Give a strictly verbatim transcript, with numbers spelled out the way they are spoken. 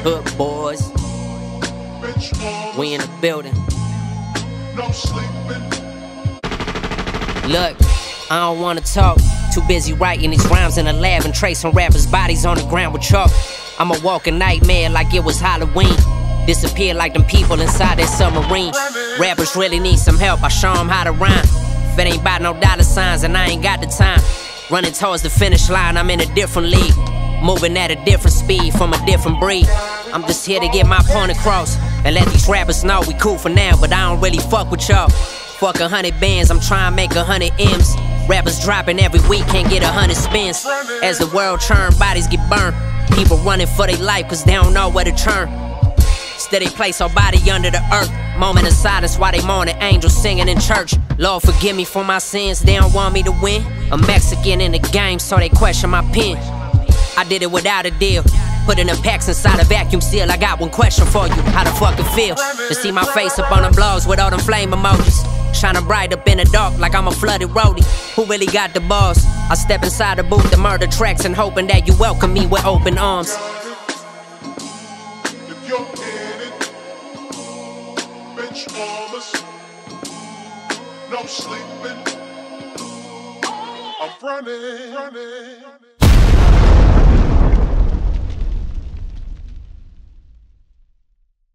Hood boys, we in the building. No sleeping. Look, I don't wanna talk. Too busy writing these rhymes in the lab and tracing rappers' bodies on the ground with chalk. I'm a walking nightmare like it was Halloween. Disappear like them people inside that submarine. Rappers really need some help, I show them how to rhyme. If it ain't about no dollar signs, and I ain't got the time. Running towards the finish line, I'm in a different league. Moving at a different speed, from a different breed. I'm just here to get my point across and let these rappers know we cool for now, but I don't really fuck with y'all. Fuck a hundred bands, I'm trying to make a hundred M's. Rappers dropping every week, can't get a hundred spins. As the world churn, bodies get burned. People running for their life cause they don't know where to turn. Steady place our body under the earth. Moment of silence while they mourning, angels singing in church. Lord forgive me for my sins, they don't want me to win. I'm Mexican in the game, so they question my pen. I did it without a deal. Putting the packs inside a vacuum seal. I got one question for you, how the fuck it feel to see my face up on them blogs with all them flame emojis, shining bright up in the dark like I'm a flooded roadie. Who really got the balls? I step inside the booth to murder tracks and hoping that you welcome me with open arms. If you're in it, bench warmers, no sleeping. I'm running, running.